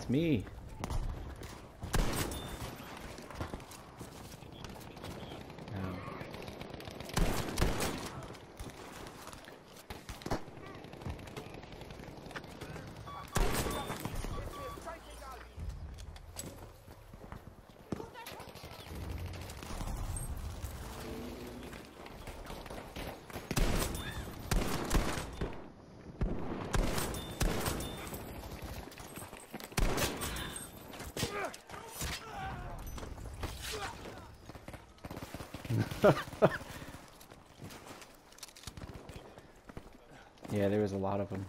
it's me. Yeah, there was a lot of them.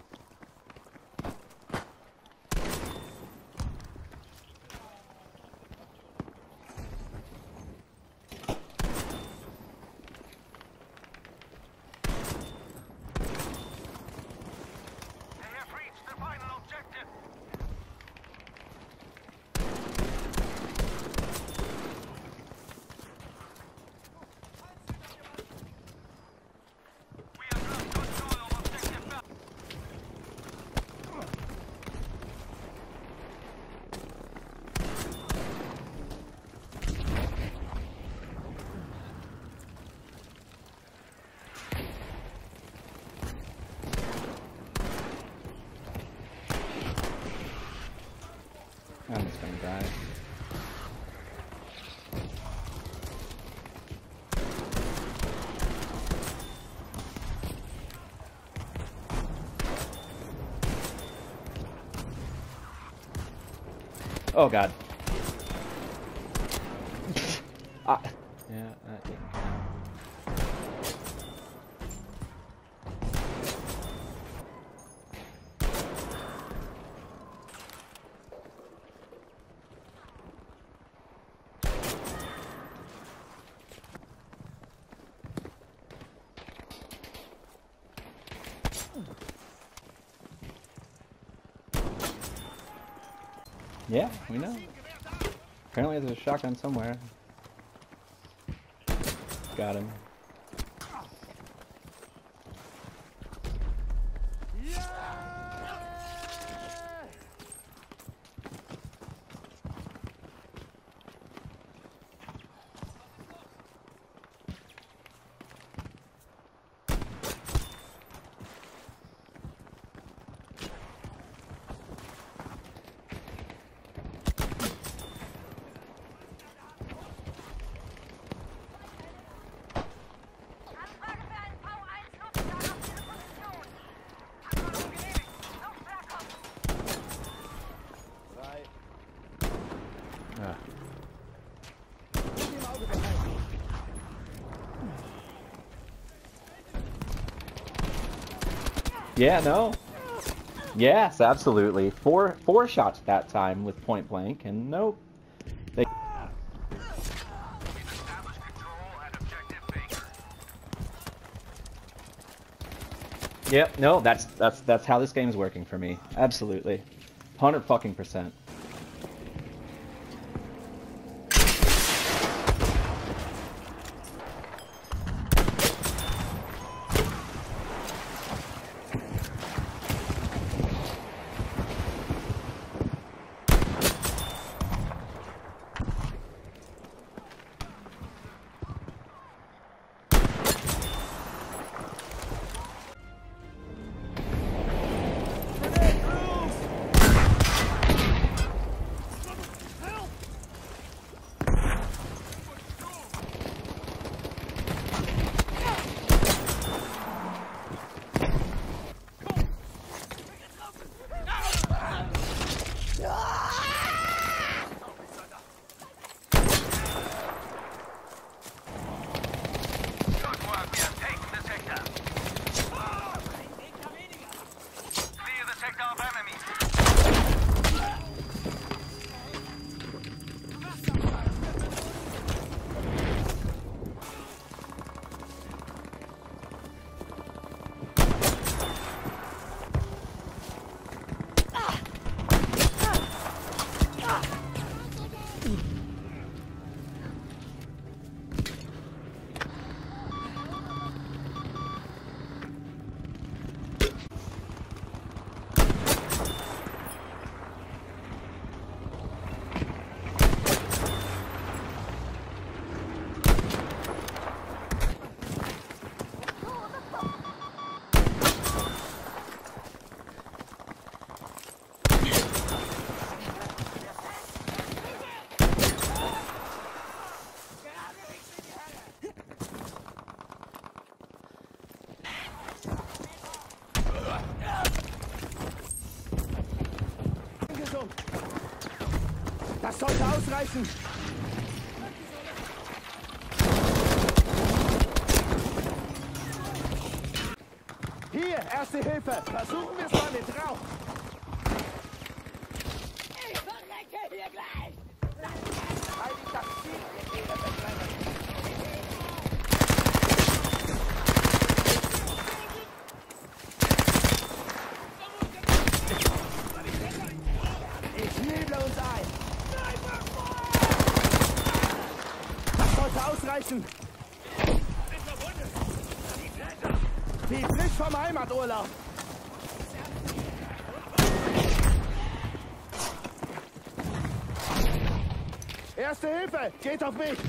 I'm just gonna die. Oh god. Yeah, that didn't count. Yeah, we know. Apparently there's a shotgun somewhere. Got him. Yeah, no. Yes, absolutely. Four shots that time with point blank, and nope. They Yep, no, that's how this game's working for me. Absolutely. 100%. Das sollte ausreichen. Hier, erste Hilfe. Versuchen wir es mal mit Rauch. Ich verrecke hier gleich! Heilig das Ziel, ihr Fehler wegrennen. Ich nebel uns ein. Das sollte ausreichen. Wie frisch vom Heimaturlaub. Erste Hilfe, geht auf mich.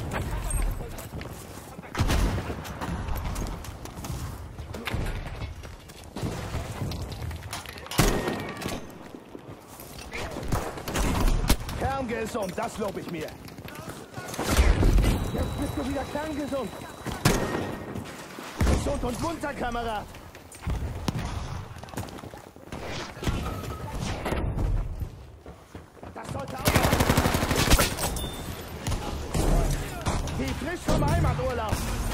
Kerngesund, das lobe ich mir. Jetzt bist du wieder kerngesund. Gesund und munter, Kamerad. Das sollte auch. Wie frisch vom Heimaturlaub.